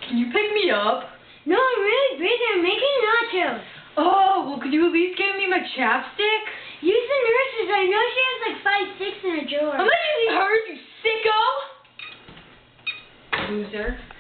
Can you pick me up? No, I'm really busy. I'm making nachos. Oh, well, could you at least give me my chapstick? Use the nurse's. I know she has like 5, 6 in a drawer. I'm not using hers, you sicko! Loser.